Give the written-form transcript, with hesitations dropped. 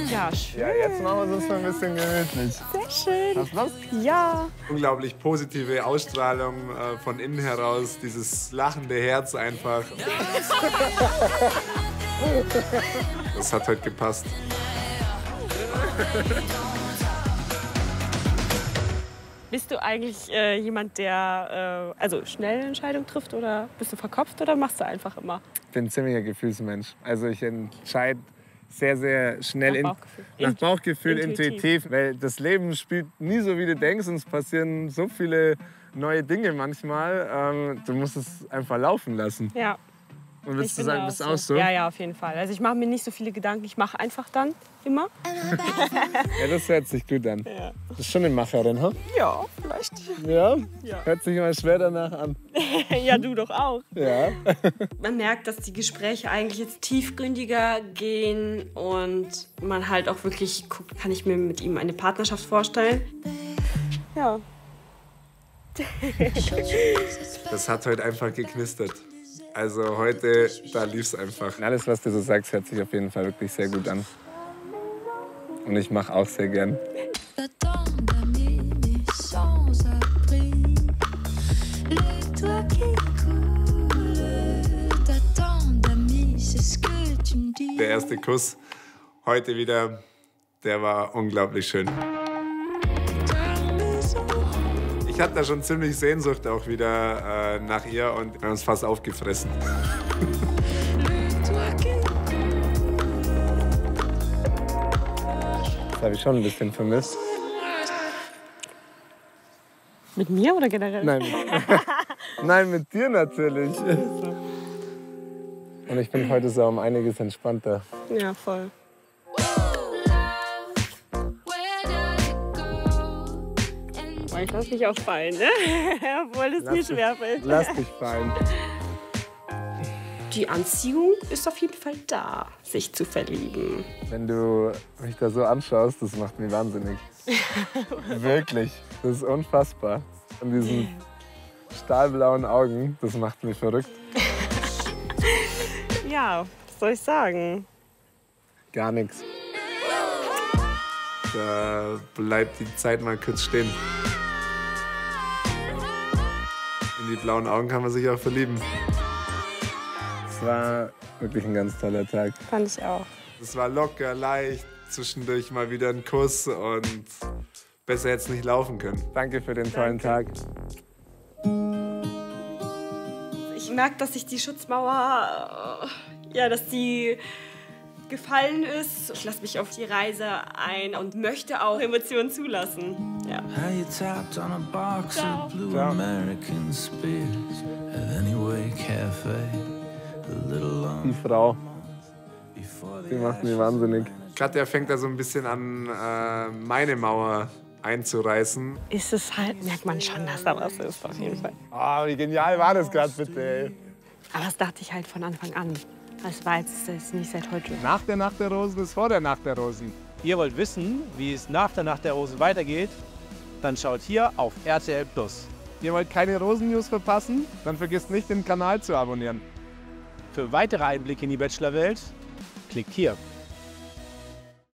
Ja, schön. Ja, jetzt machen wir es uns mal ein bisschen gemütlich. Sehr schön. Hast du Lust? Ja. Unglaublich positive Ausstrahlung von innen heraus, dieses lachende Herz einfach. Das hat heute gepasst. Bist du eigentlich jemand, der also schnell Entscheidungen trifft oder bist du verkopft oder machst du einfach immer? Ich bin ein ziemlicher Gefühlsmensch. Also ich entscheide sehr, sehr schnell Nach Bauchgefühl. nach Bauchgefühl, Intuitiv. intuitiv. Weil das Leben spielt nie so, wie du denkst. Und es passieren so viele neue Dinge manchmal. Du musst es einfach laufen lassen. Ja. Und würdest du sagen, bist du auch so? Ja, ja, auf jeden Fall. Also ich mache mir nicht so viele Gedanken. Ich mache einfach dann immer. Ja, das hört sich gut an. Ja. Du bist schon eine Macherin, ha? Ja, vielleicht. Ja? Ja. Hört sich immer schwer danach an. Ja, du doch auch. Ja. Man merkt, dass die Gespräche eigentlich jetzt tiefgründiger gehen und man halt auch wirklich guckt, kann ich mir mit ihm eine Partnerschaft vorstellen? Ja. Das hat heute einfach geknistert. Also heute, da lief es einfach. Alles, was du so sagst, hört sich auf jeden Fall wirklich sehr gut an. Und ich mache auch sehr gern. Der erste Kuss heute wieder, der war unglaublich schön. Ich hatte da schon ziemlich Sehnsucht auch wieder nach ihr und wir haben uns fast aufgefressen. Das habe ich schon ein bisschen vermisst. Mit mir oder generell? Nein, Nein, mit dir natürlich. Und ich bin heute so um einiges entspannter. Ja, voll. Ich lass mich auch fallen, ne? Obwohl es mir schwerfällt. Lass dich fallen. Die Anziehung ist auf jeden Fall da, sich zu verlieben. Wenn du mich da so anschaust, das macht mich wahnsinnig. Wirklich. Das ist unfassbar. Und diesen stahlblauen Augen, das macht mich verrückt. Ja, was soll ich sagen? Gar nichts. Da bleibt die Zeit mal kurz stehen. In die blauen Augen kann man sich auch verlieben. Es war wirklich ein ganz toller Tag. Fand ich auch. Es war locker, leicht, zwischendurch mal wieder ein Kuss und besser hätte es nicht laufen können. Danke für den tollen Tag. Ich merke, dass sich die Schutzmauer, ja, dass die gefallen ist. Ich lasse mich auf die Reise ein und möchte auch Emotionen zulassen. Ja. Ciao. Die Frau, die macht mich wahnsinnig. Katja fängt da so ein bisschen an, meine Mauer einzureißen. Ist es halt, merkt man schon, dass da was ist, auf jeden Fall. Oh, wie genial war das gerade bitte, ey. Aber das dachte ich halt von Anfang an. Das war jetzt nicht seit heute. Nach der Nacht der Rosen ist vor der Nacht der Rosen. Ihr wollt wissen, wie es nach der Nacht der Rosen weitergeht? Dann schaut hier auf RTL+. Ihr wollt keine Rosen-News verpassen? Dann vergisst nicht, den Kanal zu abonnieren. Für weitere Einblicke in die Bachelorwelt, klickt hier.